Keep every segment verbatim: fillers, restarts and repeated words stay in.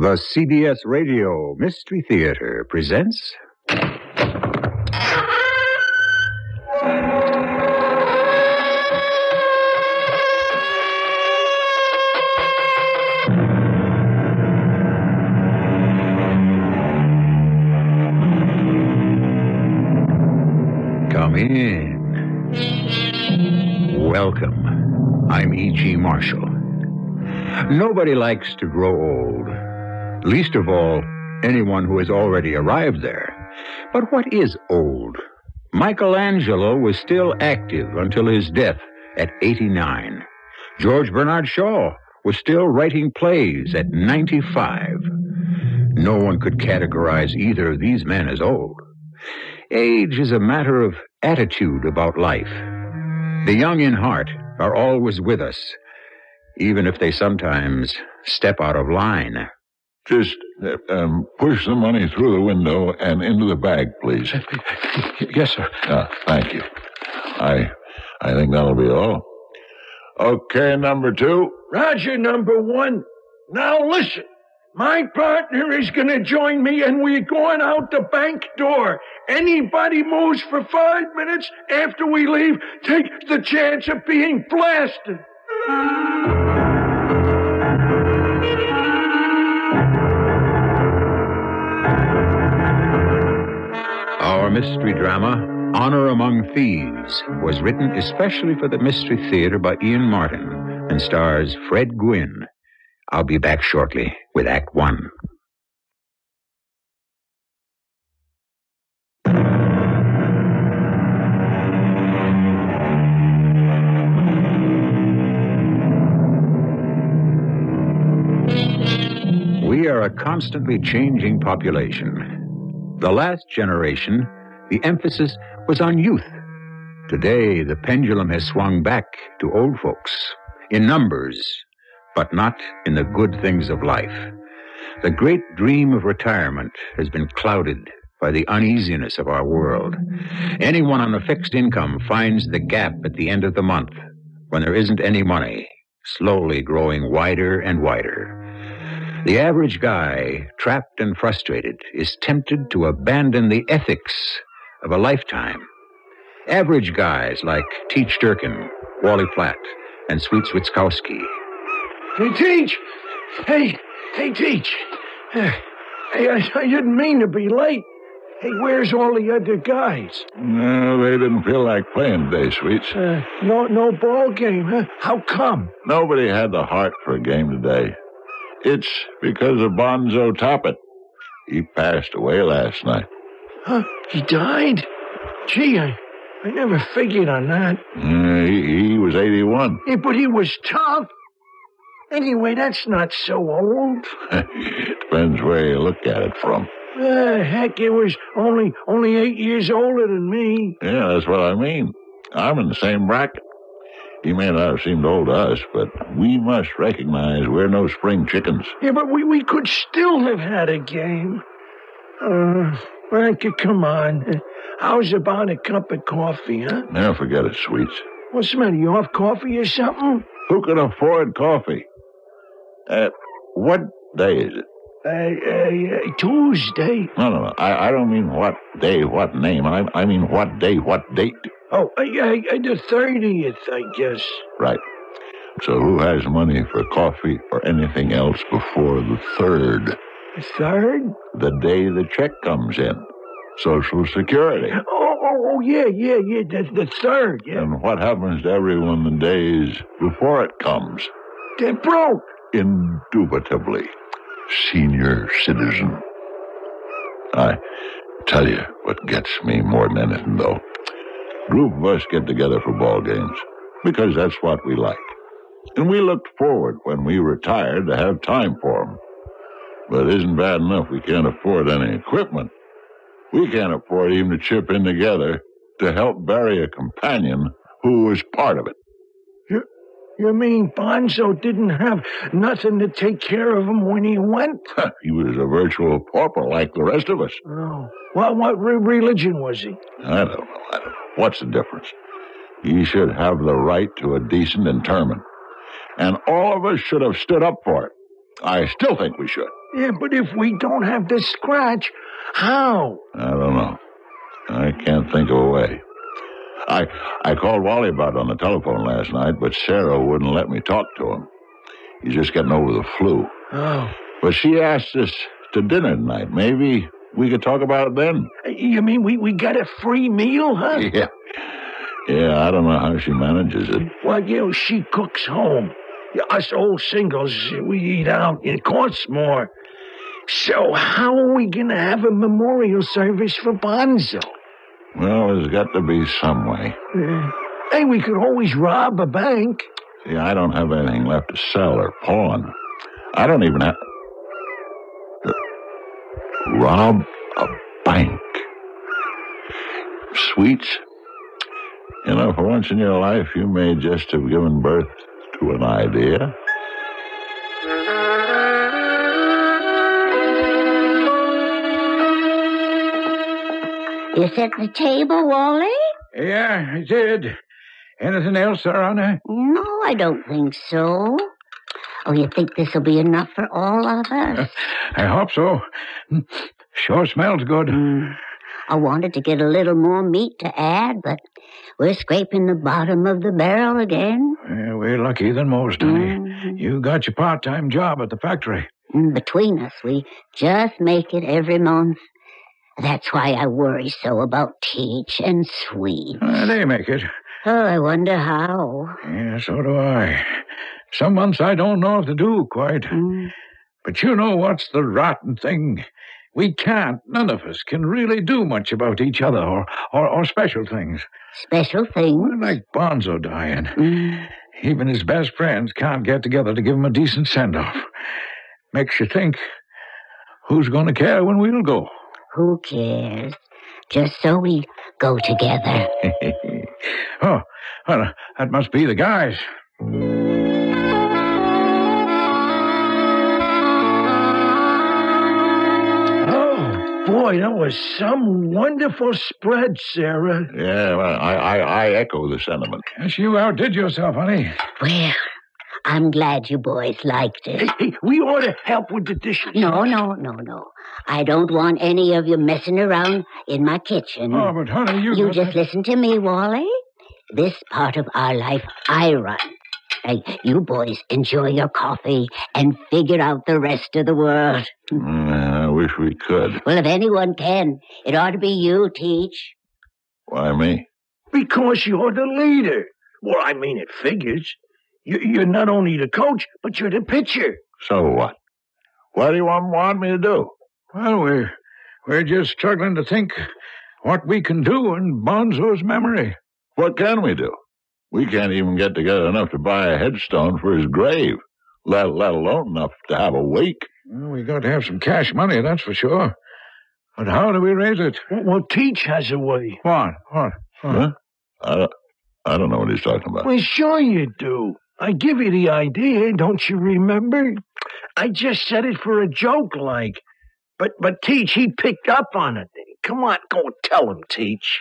The C B S Radio Mystery Theater presents... Come in. Welcome. I'm E G. Marshall. Nobody likes to grow old. Least of all, anyone who has already arrived there. But what is old? Michelangelo was still active until his death at eighty-nine. George Bernard Shaw was still writing plays at ninety-five. No one could categorize either of these men as old. Age is a matter of attitude about life. The young in heart are always with us, even if they sometimes step out of line. Just uh, um, push the money through the window and into the bag, please. Yes, sir. Uh, thank you. I I think that'll be all. Okay, number two. Roger, number one. Now listen. My partner is going to join me, and we're going out the bank door. Anybody moves for five minutes after we leave takes the chance of being blasted. Our mystery drama, Honor Among Thieves, was written especially for the Mystery Theater by Ian Martin and stars Fred Gwynne. I'll be back shortly with Act One. We are a constantly changing population. The last generation, the emphasis was on youth. Today, the pendulum has swung back to old folks, in numbers, but not in the good things of life. The great dream of retirement has been clouded by the uneasiness of our world. Anyone on a fixed income finds the gap at the end of the month, when there isn't any money, slowly growing wider and wider. The average guy, trapped and frustrated, is tempted to abandon the ethics of a lifetime. Average guys like Teach Durkin, Wally Platt, and Sweet Switkowski. Hey, Teach! Hey, hey, Teach! Uh, hey, I, I didn't mean to be late. Hey, where's all the other guys? No, they didn't feel like playing today, Sweets. Uh, no, no ball game, huh? How come? Nobody had the heart for a game today. It's because of Bonzo Toppet. He passed away last night. Huh? He died? Gee, I, I never figured on that. Uh, he, he was eighty-one. Yeah, but he was tough. Anyway, that's not so old. Depends where you look at it from. Uh, heck, it was only only eight years older than me. Yeah, that's what I mean. I'm in the same bracket. He may not have seemed old to us, but we must recognize we're no spring chickens. Yeah, but we, we could still have had a game. Uh, Frankie, come on. Uh, how's about a cup of coffee, huh? Now forget it, Sweets. What's the matter, you off coffee or something? Who can afford coffee? Uh, what day is it? Uh, uh, uh, Tuesday. No, no, no. I, I don't mean what day, what name. I, I mean what day, what date. Oh, uh, uh, the thirtieth, I guess. Right. So who has money for coffee or anything else before the third? The third? The day the check comes in. Social Security. Oh, oh, oh, yeah, yeah, yeah, the, the third, yeah. And what happens to everyone the days before it comes? They're broke. Indubitably. Senior citizen. I tell you what gets me more than anything, though. Group of us get together for ball games because that's what we like. And we looked forward when we retired to have time for them. But it isn't bad enough we can't afford any equipment. We can't afford even to chip in together to help bury a companion who was part of it. You, you mean Bonzo didn't have nothing to take care of him when he went? He was a virtual pauper like the rest of us. Oh. Well, what re- religion was he? I don't know. I don't know. What's the difference? He should have the right to a decent interment. And all of us should have stood up for it. I still think we should. Yeah, but if we don't have the scratch, how? I don't know. I can't think of a way. I I called Wally about it on the telephone last night, but Sarah wouldn't let me talk to him. He's just getting over the flu. Oh. But she asked us to dinner tonight. Maybe we could talk about it then. You mean we, we got a free meal, huh? Yeah. Yeah, I don't know how she manages it. Well, you know, she cooks home. Us old singles, we eat out. It costs more. So how are we going to have a memorial service for Bonzo? Well, there's got to be some way. Uh, hey, we could always rob a bank. See, I don't have anything left to sell or pawn. I don't even have... Rob a bank. Sweets. You know, for once in your life, you may just have given birth to an idea. You set the table, Wally? Yeah, I did. Anything else, Sir Honor? No, I don't think so. Oh, you think this'll be enough for all of us? I hope so. Sure smells good. Mm. I wanted to get a little more meat to add, but we're scraping the bottom of the barrel again. Yeah, we're luckier than most, honey. Mm. You got your part-time job at the factory. And between us, we just make it every month. That's why I worry so about Teach and Sweet. Uh, they make it. Oh, I wonder how. Yeah, so do I. Some months I don't know if to do quite. Mm. But you know what's the rotten thing? We can't, none of us, can really do much about each other or, or, or special things. Special things? Well, like Bonzo dying. Mm. Even his best friends can't get together to give him a decent send-off. Makes you think, who's going to care when we'll go? Who cares? Just so we go together. Oh, well, that must be the guys. Oh, boy, that was some wonderful spread, Sarah. Yeah, well, I, I, I echo the sentiment. Yes, you outdid yourself, honey. Well, I'm glad you boys liked Hey, it. hey, we ought to help with the dishes. No, no, no, no. I don't want any of you messing around in my kitchen. Oh, but honey, you... You got just that- listen to me, Wally. This part of our life, I run. Hey, you boys enjoy your coffee and figure out the rest of the world. Mm, I wish we could. Well, if anyone can, it ought to be you, Teach. Why me? Because you're the leader. Well, I mean, it figures. You, you're not only the coach, but you're the pitcher. So what? What do you want, want me to do? Well, we're, we're just struggling to think what we can do in Bonzo's memory. What can we do? We can't even get together enough to buy a headstone for his grave, let, let alone enough to have a wake. Well, we got to have some cash money, that's for sure. But how do we raise it? Well, Teach has a way. What? What? What? Huh? I don't, I don't know what he's talking about. Well, sure you do. I give you the idea, don't you remember? I just said it for a joke, like. But but Teach, he picked up on it. Come on, go tell him, Teach.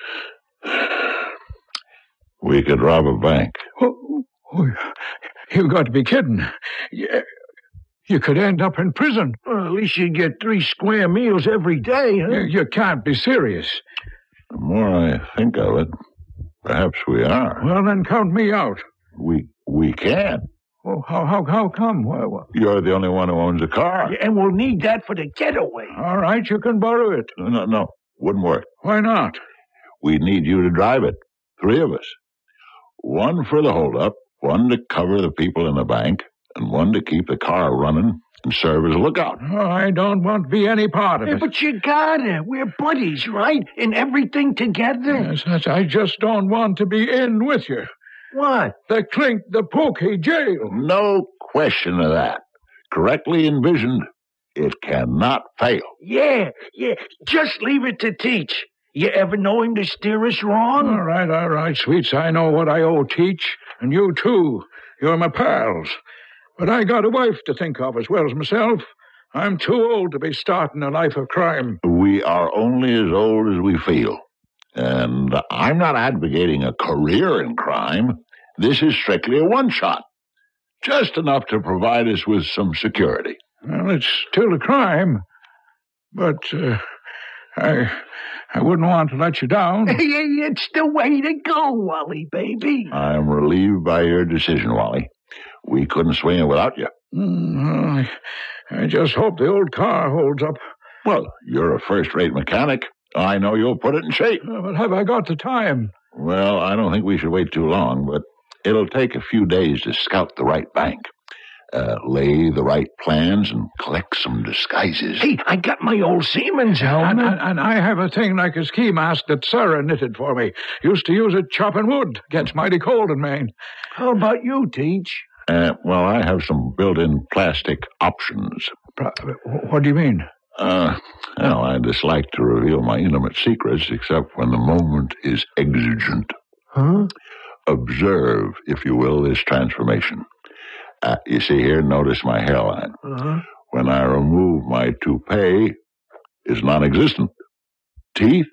We could rob a bank. Oh, oh, you got to be kidding. You, you could end up in prison. Well, at least you'd get three square meals every day, huh? You, you can't be serious. The more I think of it, perhaps we are. Well, then count me out. We we can. Oh, how how how come? Well, well, You're the only one who owns a car. And we'll need that for the getaway. all right, you can borrow it. No, no, no. Wouldn't work. Why not? We need you to drive it. Three of us. One for the holdup, one to cover the people in the bank, and one to keep the car running and serve as a lookout. Oh, I don't want to be any part of Hey, it. but you gotta. We're buddies, right? In everything together. Yes, yes, I just don't want to be in with you. What? The clink, the pokey jail. No question of that. Correctly envisioned, it cannot fail. Yeah, yeah. Just leave it to Teach. You ever know him to steer us wrong? All right, all right, sweets. I know what I owe Teach, and you too. You're my pals. But I got a wife to think of as well as myself. I'm too old to be starting a life of crime. We are only as old as we feel. And I'm not advocating a career in crime. This is strictly a one-shot. Just enough to provide us with some security. Well, it's still a crime. But uh, I I wouldn't want to let you down. Hey, it's the way to go, Wally, baby. I'm relieved by your decision, Wally. We couldn't swing it without you. Mm, well, I, I just hope the old car holds up. Well, you're a first-rate mechanic. I know you'll put it in shape. Uh, but have I got the time? Well, I don't think we should wait too long, but it'll take a few days to scout the right bank, uh, lay the right plans, and collect some disguises. Hey, I got my old seaman's helmet. And, and, and I have a thing like a ski mask that Sarah knitted for me. Used to use it chopping wood. Gets mighty cold in Maine. How about you, Teach? Uh, well, I have some built-in plastic options. What do you mean? Uh, well, I dislike to reveal my intimate secrets except when the moment is exigent. Huh? Observe, if you will, this transformation. Uh, you see here, notice my hairline. Uh-huh. When I remove my toupee, is non-existent. Teeth?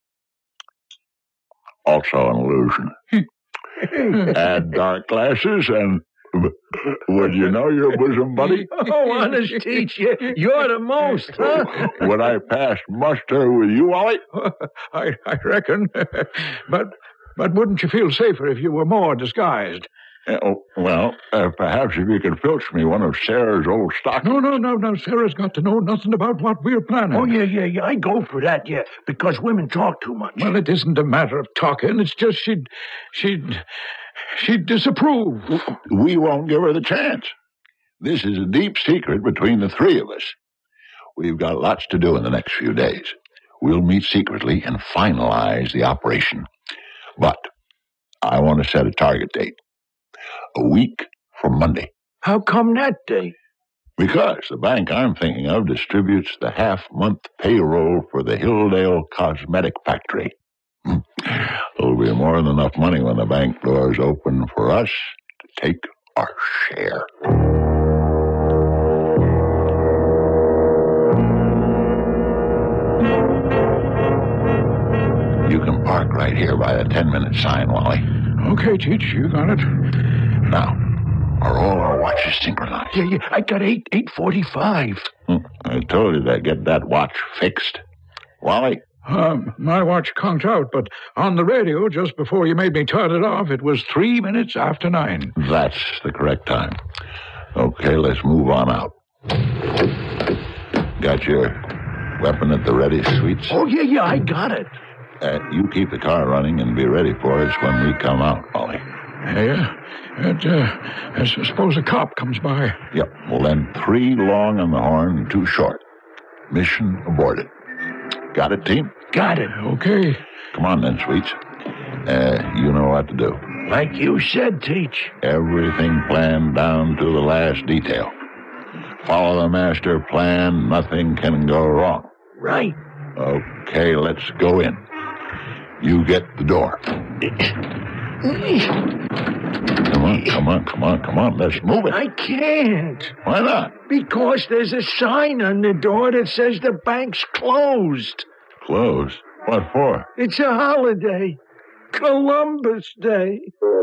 Also an illusion. Add dark glasses and... Would you know your bosom buddy? Oh, honest, Teach, you, you're the most, huh? Would I pass muster with you, Wally? I, I reckon. but but wouldn't you feel safer if you were more disguised? Uh, oh, well, uh, perhaps if you could filch me one of Sarah's old stockings. No, no, no, no. Sarah's got to know nothing about what we're planning. Oh, yeah, yeah, yeah. I go for that, yeah, because women talk too much. Well, it isn't a matter of talking. It's just she'd... she'd... she'd disapprove. We won't give her the chance. This is a deep secret between the three of us. We've got lots to do in the next few days. We'll meet secretly and finalize the operation. But I want to set a target date. A week from Monday. How come that day? Because the bank I'm thinking of distributes the half-month payroll for the Hilldale Cosmetic Factory. There'll be more than enough money when the bank doors open for us to take our share. You can park right here by the ten-minute sign, Wally. Okay, Teach, you got it. Now, are all our watches synchronized? Yeah, yeah, I got eight, eight forty-five. Hmm, I told you to get that watch fixed. Wally? Um, my watch conked out, but on the radio, just before you made me turn it off, it was three minutes after nine. That's the correct time. Okay, let's move on out. Got your weapon at the ready, Sweets? Oh, yeah, yeah, I got it. Uh, you keep the car running and be ready for us when we come out, Wally. Yeah? It, uh, I suppose a cop comes by. Yep. Well, then three long on the horn and two short. Mission aborted. Got it, team? Got it. Okay. Come on then, Sweets. Uh, you know what to do. Like you said, Teach. Everything planned down to the last detail. Follow the master plan. Nothing can go wrong. Right. Okay, let's go in. You get the door. Come on, come on, come on, come on. Let's move it. I can't. Why not? Because there's a sign on the door that says the bank's closed. Closed? What for? It's a holiday. Columbus Day.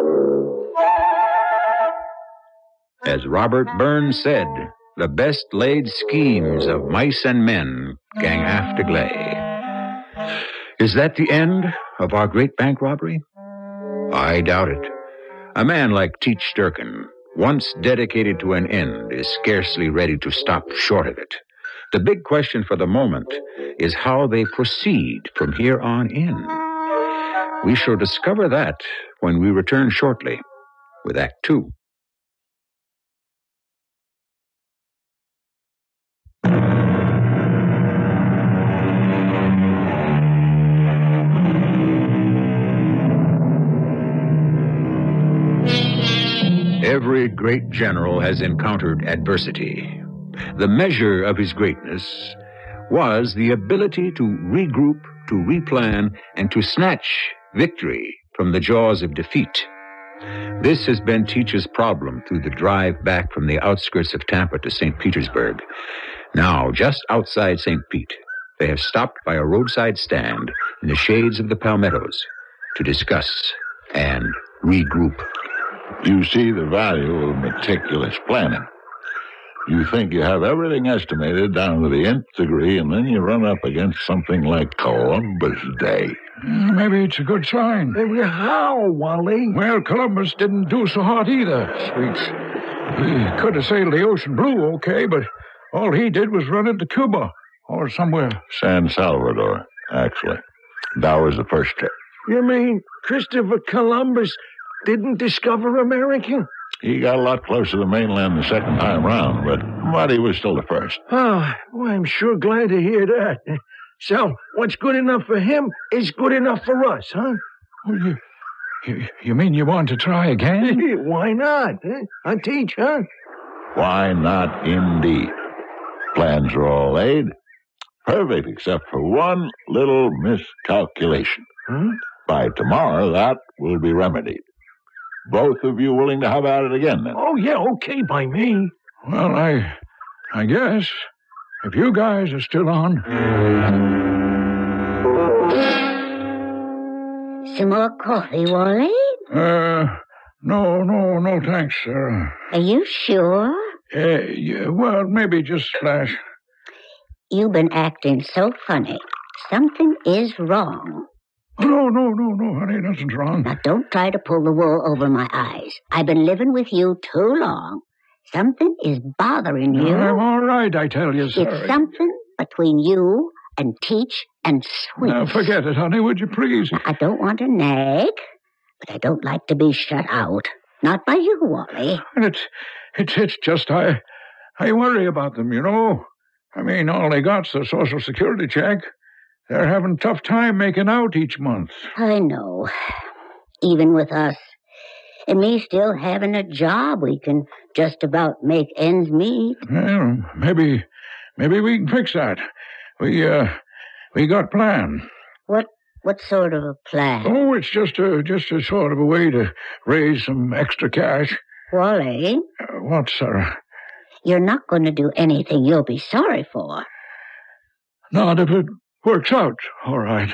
As Robert Burns said, the best laid schemes of mice and men gang aft agley. Is that the end of our great bank robbery? I doubt it. A man like Teach Durkin, once dedicated to an end, is scarcely ready to stop short of it. The big question for the moment is how they proceed from here on in. We shall discover that when we return shortly with Act Two. Every great general has encountered adversity. The measure of his greatness was the ability to regroup, to replan, and to snatch victory from the jaws of defeat. This has been Teach's problem through the drive back from the outskirts of Tampa to Saint Petersburg. Now, just outside Saint Pete, they have stopped by a roadside stand in the shades of the palmettos to discuss and regroup. You see the value of meticulous planning. You think you have everything estimated down to the nth degree, and then you run up against something like Columbus Day. Uh, maybe it's a good sign. How, Wally? Well, Columbus didn't do so hot either, Sweets. He could have sailed the ocean blue okay, but all he did was run into Cuba or somewhere. San Salvador, actually. That was the first trip. You mean Christopher Columbus didn't discover America? He got a lot closer to the mainland the second time round, but, but he was still the first. Oh, well, I'm sure glad to hear that. So, what's good enough for him is good enough for us, huh? Well, you, you, you mean you want to try again? Why not? Huh? I teach, huh? Why not, indeed? Plans are all laid. Perfect, except for one little miscalculation. Huh? By tomorrow, that will be remedied. Both of you willing to have at it again, then? Oh, yeah, okay by me. Well, I I guess, if you guys are still on. Some more coffee, Wally? Uh, no, no, no thanks, sir. Are you sure? Uh, yeah, well, maybe just splash. You've been acting so funny. Something is wrong. Oh, no, no, no, no, honey, nothing's wrong. Now, don't try to pull the wool over my eyes. I've been living with you too long. Something is bothering you. I'm all right, I tell you, sir. It's something between you and Teach and Sweet. Now, forget it, honey, would you please? Now, I don't want to nag, but I don't like to be shut out. Not by you, Wally. It's, it's, it's just I, I worry about them, you know. I mean, all they got's the Social Security check. They're having a tough time making out each month. I know. Even with us. And me still having a job, we can just about make ends meet. Well, maybe, maybe we can fix that. We, uh, we got plan. What, what sort of a plan? Oh, it's just a, just a sort of a way to raise some extra cash. Wally? Uh, what, sir? You're not going to do anything you'll be sorry for. Not if it works out, all right.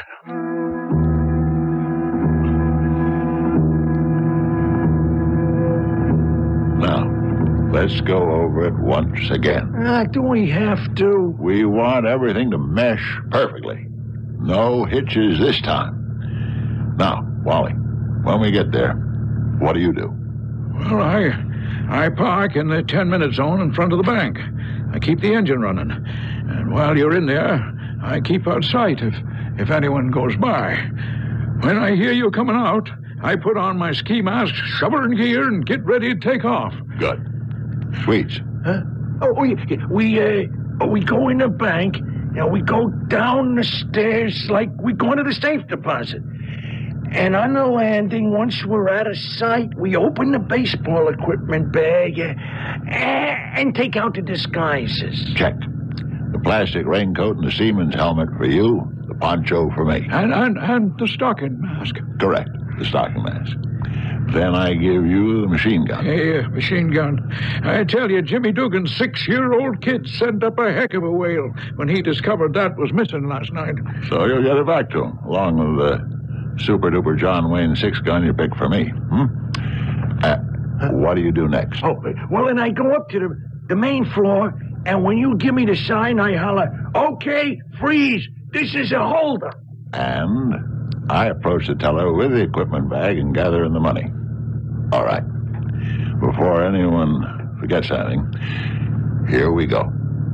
Now, let's go over it once again. Ah, do we have to? We want everything to mesh perfectly. No hitches this time. Now, Wally, when we get there, what do you do? Well, I, I park in the ten-minute zone in front of the bank. I keep the engine running. And while you're in there, I keep out sight if, if anyone goes by. When I hear you coming out, I put on my ski mask, shove her in gear, and get ready to take off. Good. Sweets. Huh? Oh, we, we, uh, we go in the bank, and we go down the stairs like we go into the safe deposit. And on the landing, once we're out of sight, we open the baseball equipment bag uh, and take out the disguises. Check. The plastic raincoat and the seaman's helmet for you, the poncho for me. And, and, and the stocking mask. Correct, the stocking mask. Then I give you the machine gun. Yeah, machine gun. I tell you, Jimmy Dugan's six-year-old kid sent up a heck of a wail when he discovered that was missing last night. So you'll get it back to him, along with the super-duper John Wayne six-gun you picked for me. Hmm? Uh, what do you do next? Oh, well, then I go up to the, the main floor, and when you give me the sign, I holler, okay, freeze, this is a holdup. And I approach the teller with the equipment bag and gather in the money. All right. Before anyone forgets anything, here we go.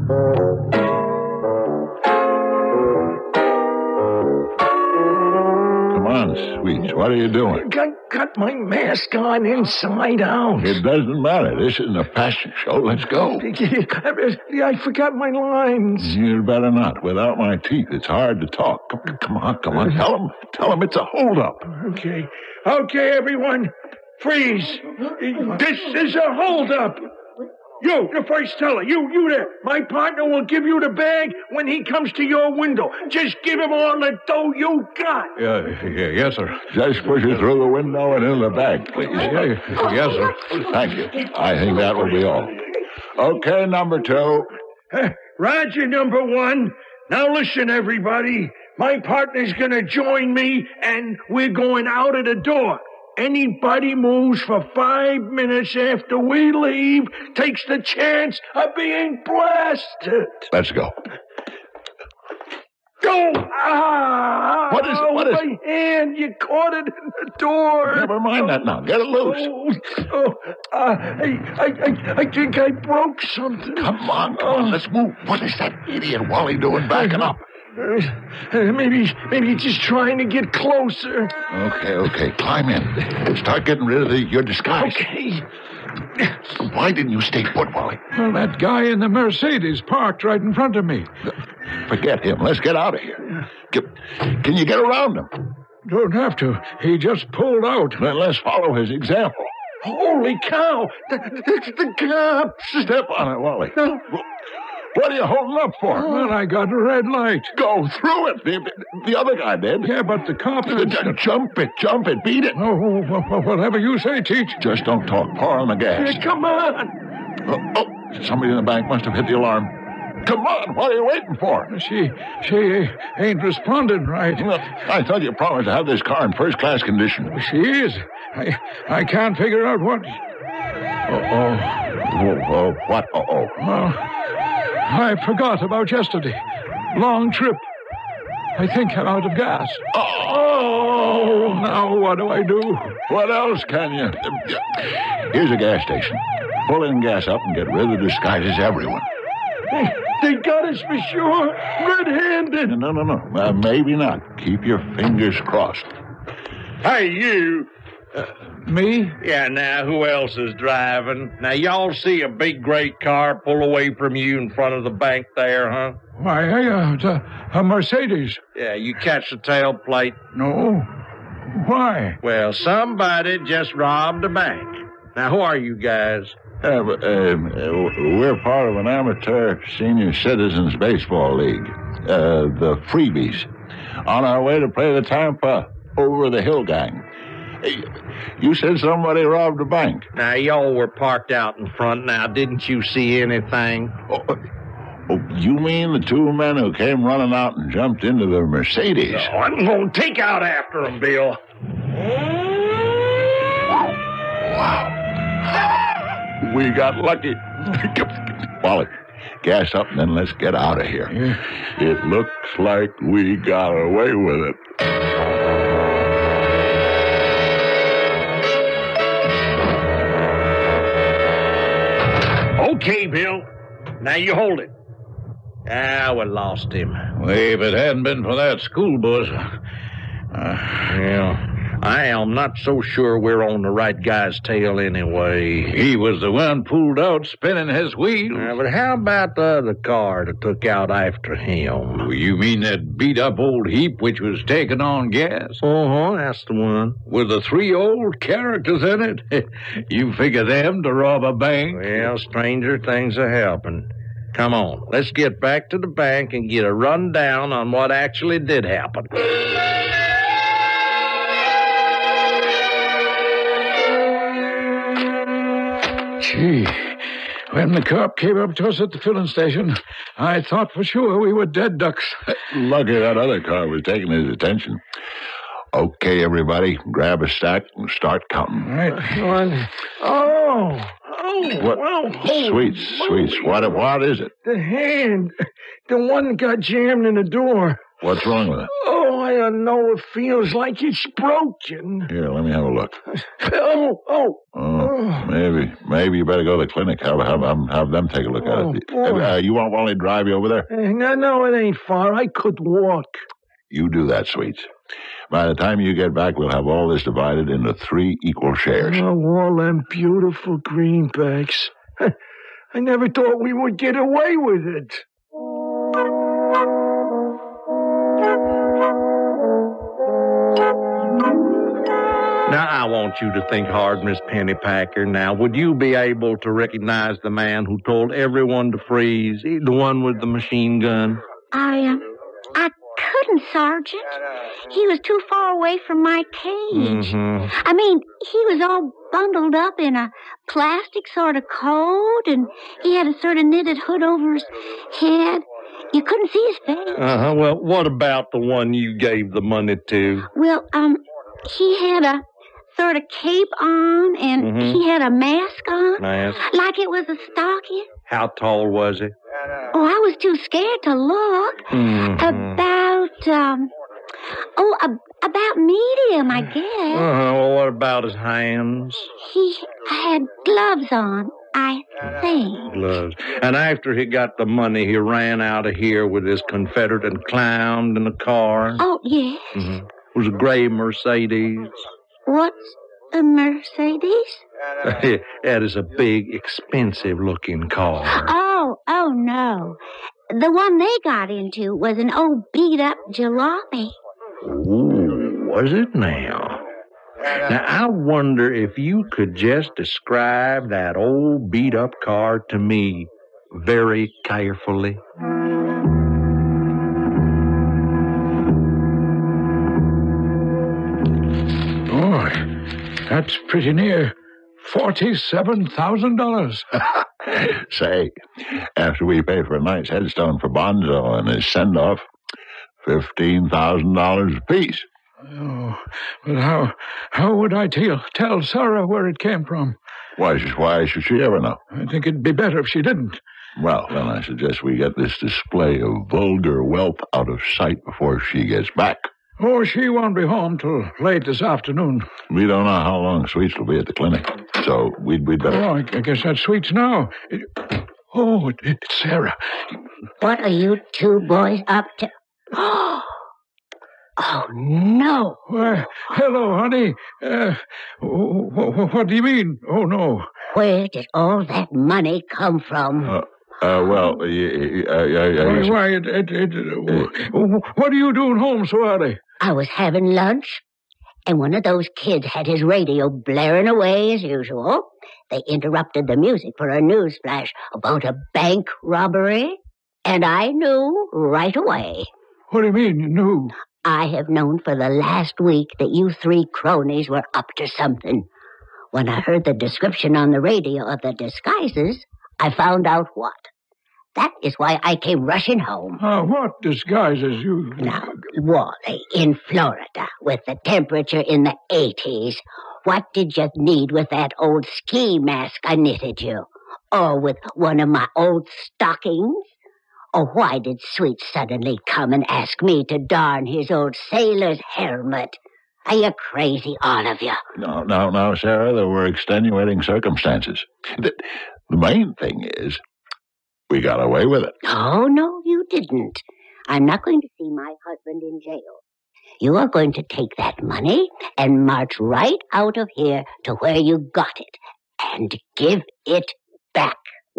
Come on, Sweets. What are you doing? Got, got my mask on inside out. It doesn't matter. This isn't a fashion show. Let's go. I forgot my lines. You'd better not. Without my teeth, it's hard to talk. Come, come on, come on. Tell them. Tell them it's a holdup. Okay. Okay, everyone. Freeze. This is a holdup. You, the first teller. You, you there. My partner will give you the bag when he comes to your window. Just give him all the dough you got. Yeah, yeah, yes, sir. Just push it through the window and in the bag, please. Yeah, yes, sir. Thank you. I think that will be all. Okay, number two. Uh, Roger, number one. Now listen, everybody. My partner's going to join me, and we're going out of the door. Anybody moves for five minutes after we leave takes the chance of being blasted. Let's go. Go! Ah! What is it? What is my it? hand. You caught it in the door. Never mind that now. Get it loose. Oh, oh, uh, I, I, I, I think I broke something. Come on, come on. Let's move. What is that idiot Wally doing backing up? Uh, maybe, maybe he's just trying to get closer. Okay, okay. Climb in. Start getting rid of the, your disguise. Okay. Why didn't you stay put, Wally? Well, that guy in the Mercedes parked right in front of me. Forget him. Let's get out of here. Can, can you get around him? Don't have to. He just pulled out. Then let's follow his example. Holy cow! It's the cops! Step on it, Wally. No. What are you holding up for? Well, I got a red light. Go through it. The, the other guy did. Yeah, but the cops... Uh, j- Jump it, jump it, beat it. Oh, wh- wh- whatever you say, Teach. Just don't talk. Pour on the gas. Yeah, come on! Oh, oh, somebody in the bank must have hit the alarm. Come on, what are you waiting for? She, she ain't responding right. Look, I thought you promised to have this car in first-class condition. She is. I, I can't figure out what... Uh-oh. Whoa, whoa, what? Uh-oh. Well, I forgot about yesterday. Long trip. I think I'm out of gas. Oh! Now what do I do? What else can you? Here's a gas station. Pull in gas up and get rid of the disguises, everyone. They, they got us for sure. Red-handed. No, no, no. Uh, maybe not. Keep your fingers crossed. Hey, you. Uh, me? Yeah, now, who else is driving? Now, y'all see a big gray car pull away from you in front of the bank there, huh? Why, uh, it's a, a Mercedes. Yeah, you catch the tailplate? No. Why? Well, somebody just robbed a bank. Now, who are you guys? Uh, but, uh, we're part of an amateur senior citizens baseball league, uh, the Freebies, on our way to play the Tampa over the Hill gang. Hey, you said somebody robbed a bank. Now, y'all were parked out in front. Now, didn't you see anything? Oh, oh, you mean the two men who came running out and jumped into the Mercedes? Oh, I'm going to take out after them, Bill. Wow. We got lucky. Wally, gas up and then let's get out of here. Yeah. It looks like we got away with it. Okay, Bill. Now you hold it. Ah, we lost him. Well, if it hadn't been for that school bus... Uh, yeah. I am not so sure we're on the right guy's tail anyway. he was the one pulled out spinning his wheel. Uh, but how about the other car that took out after him? Oh, you mean that beat-up old heap which was taking on gas? Uh-huh, that's the one. With the three old characters in it? You figure them to rob a bank? Well, stranger things are happening. Come on, let's get back to the bank and get a rundown on what actually did happen. Gee, when the cop came up to us at the filling station, I thought for sure we were dead ducks. Lucky that other car was taking his attention. Okay, everybody, grab a stack and start counting. Right. One. Oh. Oh. What? Well, Sweets, sweets. What, what is it? The hand. The one that got jammed in the door. What's wrong with it? Oh, I don't know. It feels like it's broken. Here, let me have a look. Oh, oh. Oh, maybe, maybe you better go to the clinic. Have, have, have them take a look Oh, at it. boy. Uh, you want Wally to drive you over there? Eh, No, no, it ain't far. I could walk. You do that, Sweets. By the time you get back, we'll have all this divided into three equal shares. Oh, all them beautiful greenbacks. I never thought we would get away with it. Now, I want you to think hard, Miss Pennypacker. Now, would you be able to recognize the man who told everyone to freeze, the one with the machine gun? I, uh, I couldn't, Sergeant. He was too far away from my cage. Mm-hmm. I mean, he was all bundled up in a plastic sort of coat, and he had a sort of knitted hood over his head. You couldn't see his face. Uh-huh. Well, what about the one you gave the money to? Well, um, he had a sort of cape on, and Mhm. he had a mask on. Mask. Like it was a stocking. How tall was he? Oh, I was too scared to look. Mhm. About, um, oh, a, about medium, I guess. Uh-huh. Well, what about his hands? He had gloves on, I think. Gloves. And after he got the money, he ran out of here with his Confederate and climbed in the car. Oh, yes. Mm-hmm. It was a gray Mercedes. What's a Mercedes? That is a big, expensive-looking car. Oh, oh, no. The one they got into was an old beat-up jalopy. Ooh, was it now? Now, I wonder if you could just describe that old beat-up car to me very carefully. Boy, that's pretty near forty-seven thousand dollars. Say, after we pay for a night's headstone for Bonzo and his send-off, fifteen thousand dollars apiece. Oh, but how how would I tell, tell Sarah where it came from? Why, should- why should she ever know? I think it'd be better if she didn't. Well, then I suggest we get this display of vulgar wealth out of sight before she gets back. Oh, she won't be home till late this afternoon. We don't know how long Sweets will be at the clinic, so we'd, we'd better... Oh, I, I guess that's Sweets now. It, oh, it, it's Sarah. What are you two boys up to? Oh, no. Why, hello, honey. Uh, wh- wh- what do you mean? Oh, no. Where did all that money come from? Uh, uh, well, uh, uh, uh, Why, uh, why it, it, it, uh, what are you doing home so early? I was having lunch, and one of those kids had his radio blaring away as usual. They interrupted the music for a news flash about a bank robbery, and I knew right away. What do you mean, you knew? I have known for the last week that you three cronies were up to something. When I heard the description on the radio of the disguises, I found out what. That is why I came rushing home. Uh, what disguises you? Now, Wally, in Florida, with the temperature in the eighties, what did you need with that old ski mask I knitted you? Or with one of my old stockings? Or why did Sweet suddenly come and ask me to darn his old sailor's helmet? Are you crazy, all of you? No, no, no, Sarah, there were extenuating circumstances. The, the main thing is, we got away with it. Oh, no, you didn't. I'm not going to see my husband in jail. You are going to take that money and march right out of here to where you got it and give it back.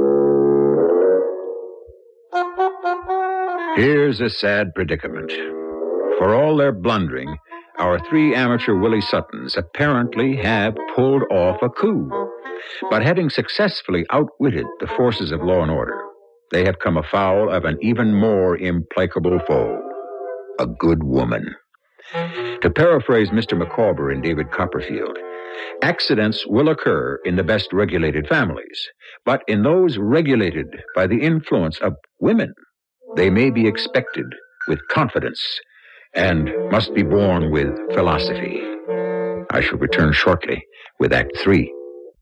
Here's a sad predicament. For all their blundering, our three amateur Willie Suttons apparently have pulled off a coup. But having successfully outwitted the forces of law and order, they have come afoul of an even more implacable foe, a good woman. To paraphrase Mister Micawber in David Copperfield, accidents will occur in the best regulated families, but in those regulated by the influence of women, they may be expected with confidence and must be borne with philosophy. I shall return shortly with Act Three.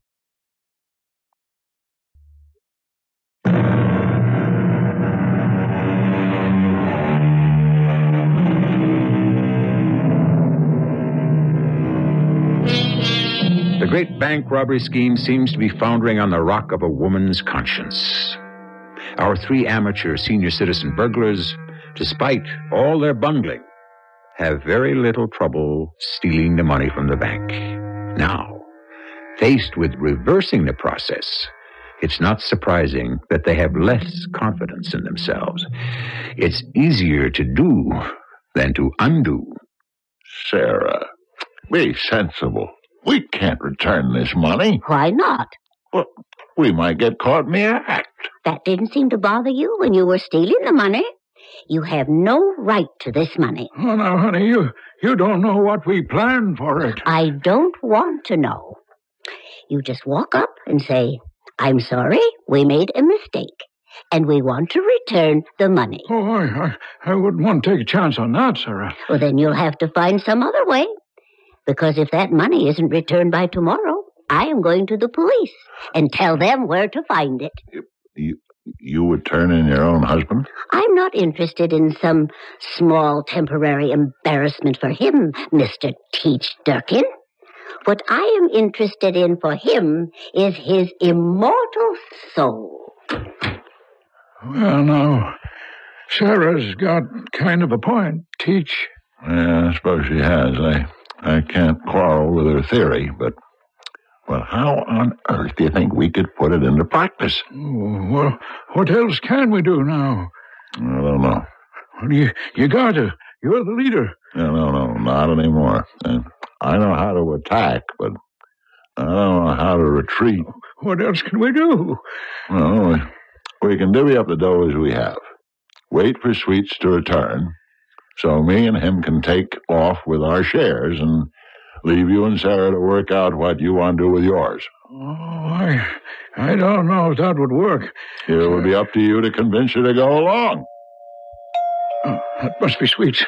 The great bank robbery scheme seems to be foundering on the rock of a woman's conscience. Our three amateur senior citizen burglars, despite all their bungling, have very little trouble stealing the money from the bank. Now, faced with reversing the process, it's not surprising that they have less confidence in themselves. It's easier to do than to undo. Sarah, be sensible. We can't return this money. Why not? Well, we might get caught in the act. That didn't seem to bother you when you were stealing the money. You have no right to this money. Oh, now, honey, you, you don't know what we planned for it. I don't want to know. You just walk up and say, I'm sorry, we made a mistake, and we want to return the money. Oh, I, I, I wouldn't want to take a chance on that, Sarah. Well, then you'll have to find some other way. Because if that money isn't returned by tomorrow, I am going to the police and tell them where to find it. You, you would turn in your own husband? I'm not interested in some small temporary embarrassment for him, Mister Teach Durkin. What I am interested in for him is his immortal soul. Well, now, Sarah's got kind of a point, Teach. Yeah, I suppose she has. I, I can't quarrel with her theory, but, well, how on earth do you think we could put it into practice? Oh, well, what else can we do now? I don't know. Well, you, you gotta. You're the leader. No, no, no, not anymore. And I know how to attack, but I don't know how to retreat. What else can we do? Well, we, we can divvy up the dough as we have. Wait for Sweets to return, so me and him can take off with our shares and leave you and Sarah to work out what you want to do with yours. Oh, I, I don't know if that would work. It would be up to you to convince her to go along. Oh, that must be Sweets.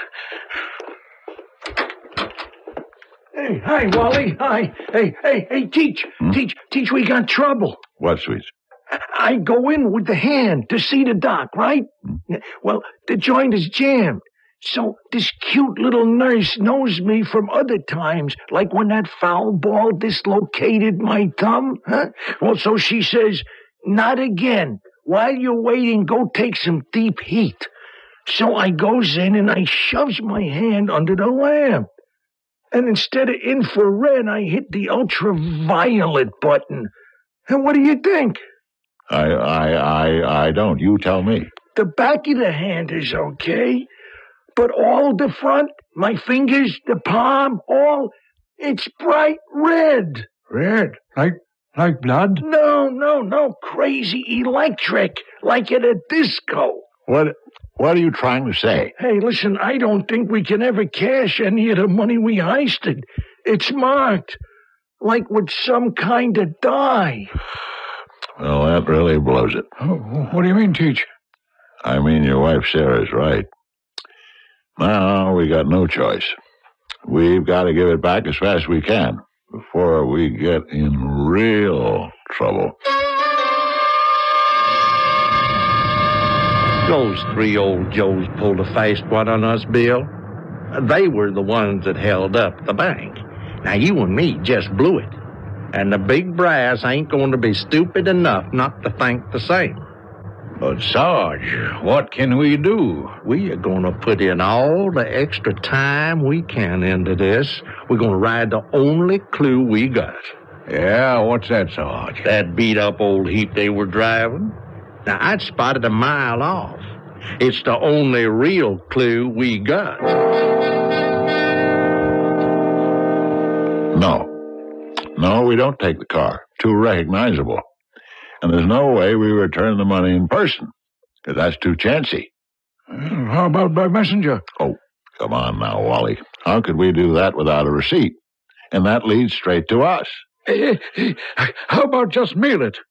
Hey, hi, Wally. Hi. Hey, hey, hey, Teach. Hmm? Teach, Teach, we got trouble. What, Sweets? I go in with the hand to see the doc, right? Hmm? Well, the joint is jammed. So this cute little nurse knows me from other times, like when that foul ball dislocated my thumb. Huh? Well, so she says, not again. While you're waiting, go take some deep heat. So I goes in and I shoves my hand under the lamp. And instead of infrared, I hit the ultraviolet button. And what do you think? I, I, I, I don't. You tell me. The back of the hand is okay, but all the front, my fingers, the palm, all, it's bright red. Red? Like, like blood? No, no, no, crazy electric, like at a disco. What, what are you trying to say? Hey, listen, I don't think we can ever cash any of the money we heisted. It's marked, like with some kind of dye. Well, that really blows it. Oh, what do you mean, Teach? I mean, your wife Sarah's right. Now, we got no choice. We've got to give it back as fast as we can before we get in real trouble. Those three old Joes pulled a fast one on us, Bill. They were the ones that held up the bank. Now, you and me just blew it. And the big brass ain't going to be stupid enough not to think the same. But, Sarge, what can we do? We are going to put in all the extra time we can into this. We're going to ride the only clue we got. Yeah, what's that, Sarge? That beat-up old heap they were driving. Now, I'd spot it a mile off. It's the only real clue we got. No. No, we don't take the car. Too recognizable. And there's no way we return the money in person, because that's too chancy. Well, how about by messenger? Oh, come on now, Wally. How could we do that without a receipt? And that leads straight to us. Hey, hey, hey, how about just mail it?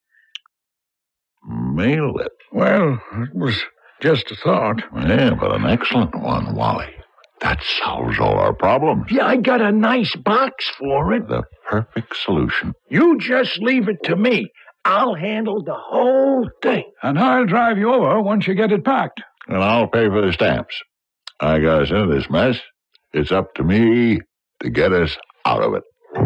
Mail it? Well, it was just a thought. Yeah, but an excellent one, Wally. That solves all our problems. Yeah, I got a nice box for it. The perfect solution. You just leave it to me. I'll handle the whole thing. And I'll drive you over once you get it packed. And I'll pay for the stamps. I got us into this mess. It's up to me to get us out of it.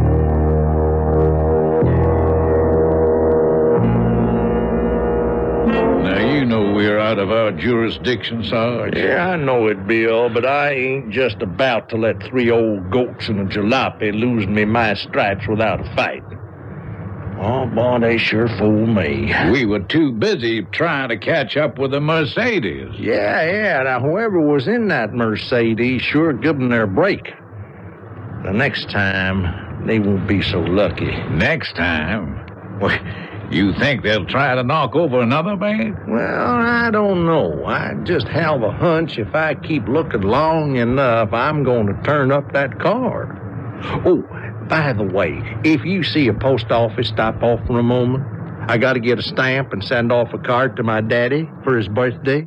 Now, you know we're out of our jurisdiction, Sarge. Yeah, I know it, Bill, but I ain't just about to let three old goats and a jalopy lose me my stripes without a fight. Oh, boy, they sure fooled me. We were too busy trying to catch up with the Mercedes. Yeah, yeah. Now, whoever was in that Mercedes sure give them their break. The next time, they won't be so lucky. Next time? Well, you think they'll try to knock over another bank? Well, I don't know. I just have a hunch if I keep looking long enough, I'm going to turn up that car. Oh, by the way, if you see a post office stop off for a moment, I got to get a stamp and send off a card to my daddy for his birthday.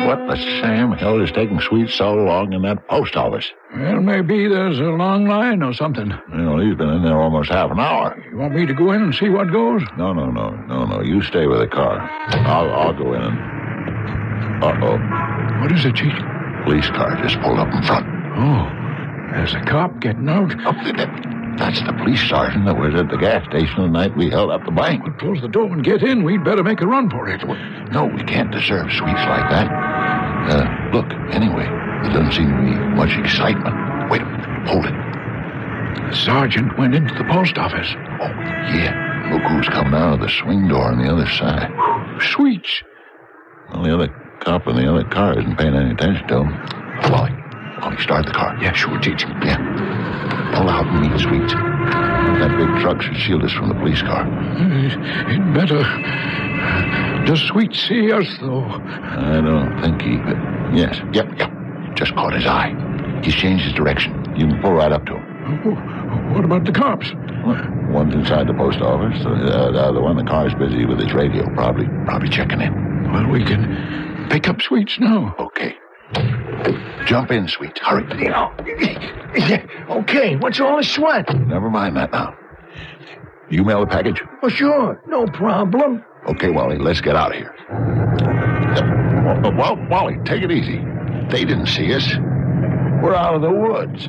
What the Sam Hill is taking Sweet so long in that post office? Well, maybe there's a long line or something. You know, he's been in there almost half an hour. You want me to go in and see what goes? No, no, no, no, no. You stay with the car. I'll, I'll go in and... Uh-oh. What is it, Chief? Police car just pulled up in front. Oh, there's a cop getting out. Oh, that, that's the police sergeant that was at the gas station the night we held up the bank. Well, close the door and get in. We'd better make a run for it. No, we can't deserve Sweets like that. Uh, look, anyway, there doesn't seem to be much excitement. Wait a minute, hold it. The sergeant went into the post office. Oh, yeah. Look who's coming out of the swing door on the other side. Sweets. Well, the other cop in the other car isn't paying any attention to him. Wally, Wally, start the car. Yeah, sure, Chief. Yeah. Pull out and meet Sweets. That big truck should shield us from the police car. It better. Does Sweets see us, though? I don't think he... Yes, yep, yep. Just caught his eye. He's changed his direction. You can pull right up to him. What about the cops? Well, one's inside the post office. The, uh, the other one, the car's busy with his radio, probably probably checking in. Well, we can pick up Sweets now. Okay. Jump in, Sweets. Hurry. Okay, what's all the sweat? Never mind that now. You mail the package? Oh, sure, no problem. Okay, Wally, let's get out of here. Uh, well, Wally, take it easy. They didn't see us. We're out of the woods.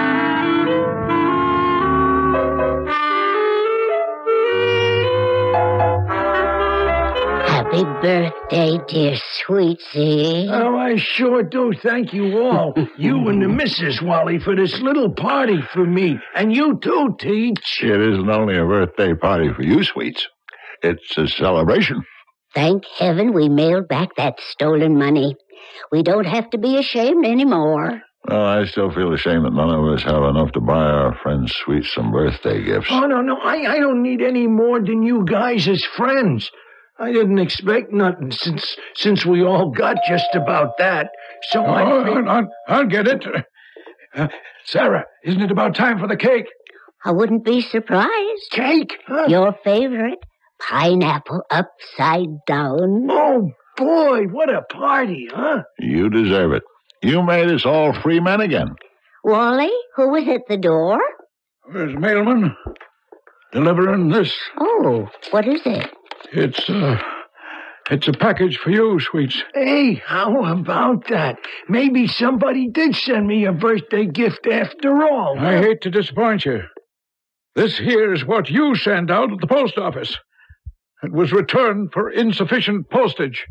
Happy birthday, dear Sweetie. Oh, I sure do. Thank you all. You and the missus, Wally, for this little party for me. And you too, Teach. It isn't only a birthday party for you, Sweets. It's a celebration. Thank heaven we mailed back that stolen money. We don't have to be ashamed anymore. Well, I still feel ashamed that none of us have enough to buy our friend Sweets some birthday gifts. Oh, no, no. I, I don't need any more than you guys as friends. I didn't expect nothing since since we all got just about that. So oh, I think... I'll, I'll get it. Uh, Sarah, isn't it about time for the cake? I wouldn't be surprised. Cake? Huh? Your favorite, pineapple upside down. Oh, boy, what a party, huh? You deserve it. You made us all free men again. Wally, who was at the door? There's a mailman delivering this. Oh, what is it? It's, uh, it's a package for you, Sweets. Hey, how about that? Maybe somebody did send me a birthday gift after all. I hate to disappoint you. This here is what you sent out at the post office. It was returned for insufficient postage.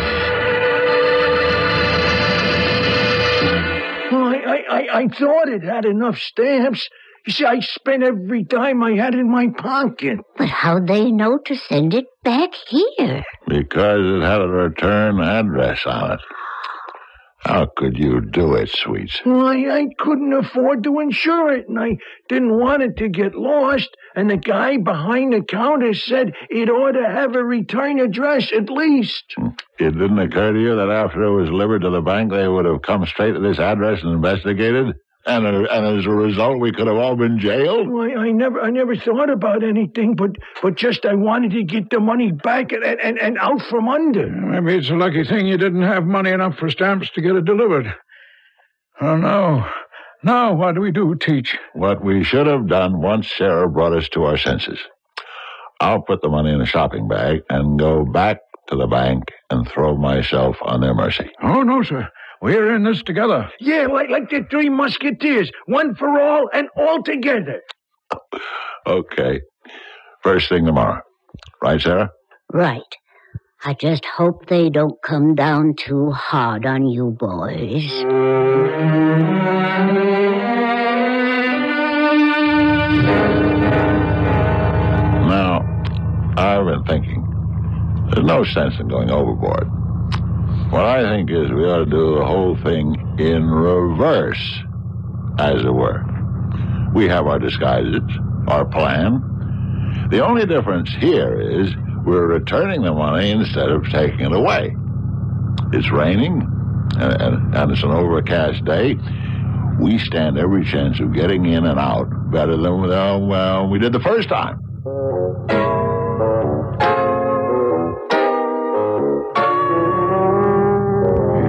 Well, I, I, I thought it had enough stamps. You see, I spent every dime I had in my pocket. But how'd they know to send it back here? Because it had a return address on it. How could you do it, Sweets? Well, I, I couldn't afford to insure it, and I didn't want it to get lost. And the guy behind the counter said it ought to have a return address at least. It didn't occur to you that after it was delivered to the bank, they would have come straight to this address and investigated? And, uh, and as a result, we could have all been jailed? Well, I, I never I never thought about anything, but but just I wanted to get the money back and, and, and out from under. Maybe it's a lucky thing you didn't have money enough for stamps to get it delivered. Oh, no. Now what do we do, Teach? What we should have done once Sarah brought us to our senses. I'll put the money in a shopping bag and go back to the bank and throw myself on their mercy. Oh, no, sir. We're in this together. Yeah, like, like the Three Musketeers. One for all and all together. Okay. First thing tomorrow. Right, Sarah? Right. I just hope they don't come down too hard on you boys. Now, I've been thinking. There's no sense in going overboard. What I think is we ought to do the whole thing in reverse, as it were. We have our disguises, our plan. The only difference here is we're returning the money instead of taking it away. It's raining, and, and, and it's an overcast day. We stand every chance of getting in and out better than uh, well, we did the first time.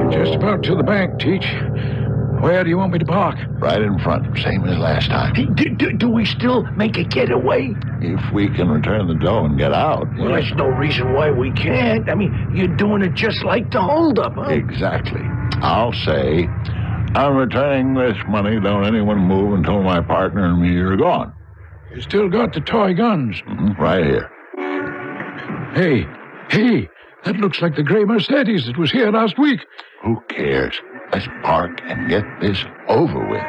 Just about to the bank, Teach. Where do you want me to park? Right in front, same as last time. Do, do, do we still make a getaway? If we can return the dough and get out. Well, there's no reason why we can't. I mean, you're doing it just like the holdup, huh? Exactly. I'll say, I'm returning this money. Don't anyone move until my partner and me are gone. You still got the toy guns? Mm-hmm, right here. Hey, hey, that looks like the gray Mercedes that was here last week. Who cares? Let's park and get this over with.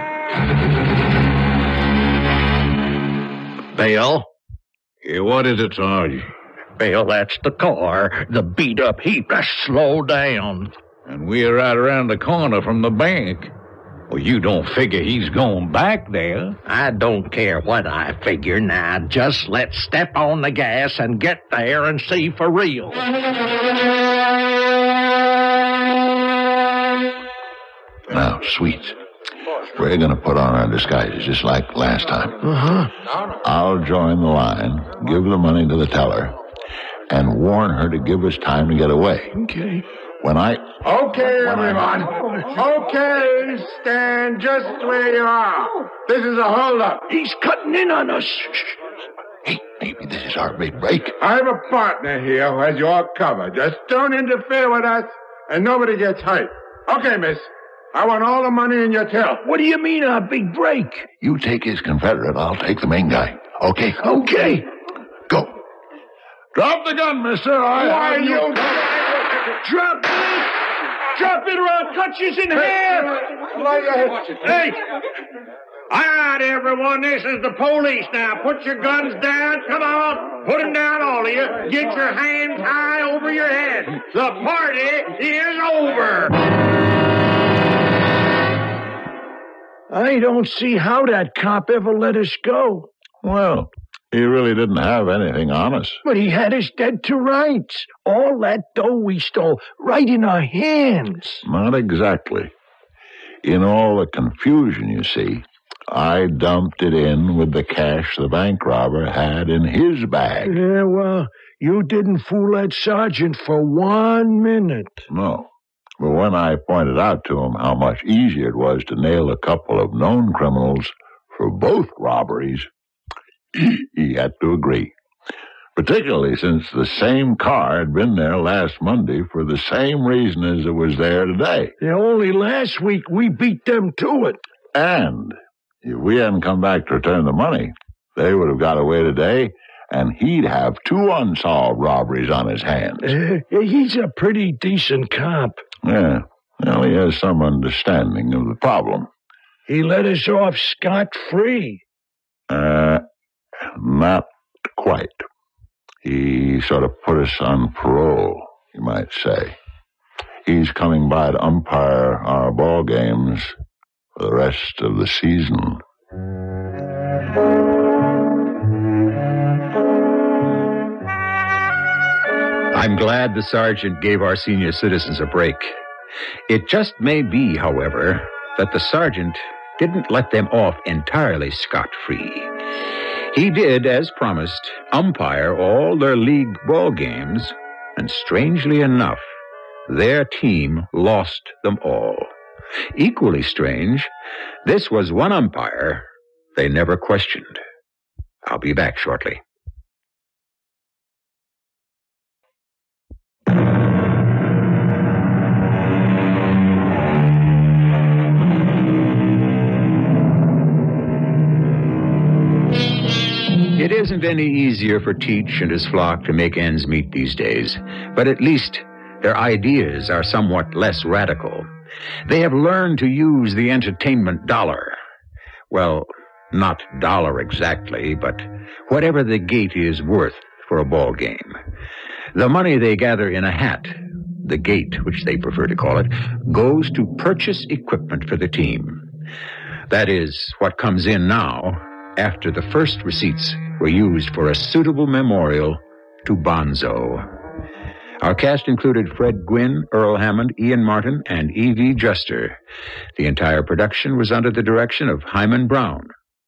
Bill? Hey, what is it, Sarge? Bill, that's the car. The beat-up heap. Now slow down. And we're right around the corner from the bank. Well, you don't figure he's going back there. I don't care what I figure. Now, just let's step on the gas and get there and see for real. Now, sweets, we're going to put on our disguises just like last time. Uh-huh. I'll join the line, give the money to the teller, and warn her to give us time to get away. Okay. When I... Okay, everyone. Okay, stand just where you are. This is a holdup. He's cutting in on us. Hey, maybe this is our big break. I have a partner here who has your cover. Just don't interfere with us, and nobody gets hurt. Okay, miss. I want all the money in your till. What do you mean, our big break? You take his Confederate, I'll take the main guy. Okay? Okay. Go. Drop the gun, mister. I Why, have you... Drop it! Drop it or I'll cut you in half! Hey! All right, everyone, this is the police now. Put your guns down. Come on. Put them down, all of you. Get your hands high over your head. The party is over. I don't see how that cop ever let us go. Well, he really didn't have anything on us. But he had us dead to rights. All that dough we stole right in our hands. Not exactly. In all the confusion, you see, I dumped it in with the cash the bank robber had in his bag. Yeah, well, you didn't fool that sergeant for one minute. No. But when I pointed out to him how much easier it was to nail a couple of known criminals for both robberies, he had to agree. Particularly since the same car had been there last Monday for the same reason as it was there today. Yeah, only last week we beat them to it. And if we hadn't come back to return the money, they would have got away today, and he'd have two unsolved robberies on his hands. Uh, he's a pretty decent cop. Yeah, well, he has some understanding of the problem. He let us off scot-free. Uh, not quite. He sort of put us on parole, you might say. He's coming by to umpire our ball games for the rest of the season. I'm glad the sergeant gave our senior citizens a break. It just may be, however, that the sergeant didn't let them off entirely scot-free. He did, as promised, umpire all their league ball games, and strangely enough, their team lost them all. Equally strange, this was one umpire they never questioned. I'll be back shortly. It isn't any easier for Teach and his flock to make ends meet these days, but at least their ideas are somewhat less radical. They have learned to use the entertainment dollar. Well, not dollar exactly, but whatever the gate is worth for a ball game. The money they gather in a hat, the gate, which they prefer to call it, goes to purchase equipment for the team. That is what comes in now, after the first receipts were used for a suitable memorial to Bonzo. Our cast included Fred Gwynne, Earl Hammond, Ian Martin, and E V Juster. The entire production was under the direction of Hyman Brown.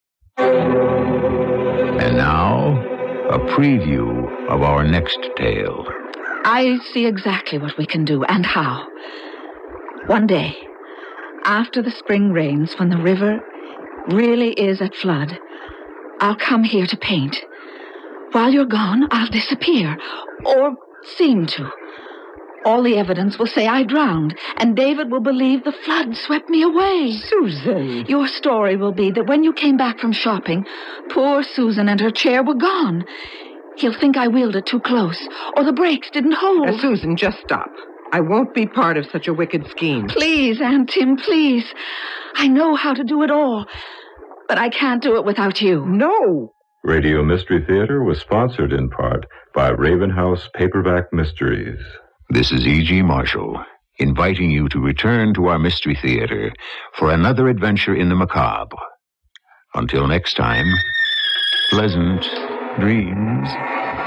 And now, a preview of our next tale. I see exactly what we can do and how. One day, after the spring rains, when the river really is at flood, I'll come here to paint. While you're gone, I'll disappear, or seem to. All the evidence will say I drowned, and David will believe the flood swept me away. Susan! Your story will be that when you came back from shopping, poor Susan and her chair were gone. He'll think I wheeled it too close, or the brakes didn't hold. Uh, Susan, just stop. I won't be part of such a wicked scheme. Please, Aunt Tim, please. I know how to do it all, but I can't do it without you. No! Radio Mystery Theater was sponsored in part by Raven House Paperback Mysteries. This is E G. Marshall, inviting you to return to our Mystery Theater for another adventure in the macabre. Until next time, pleasant dreams.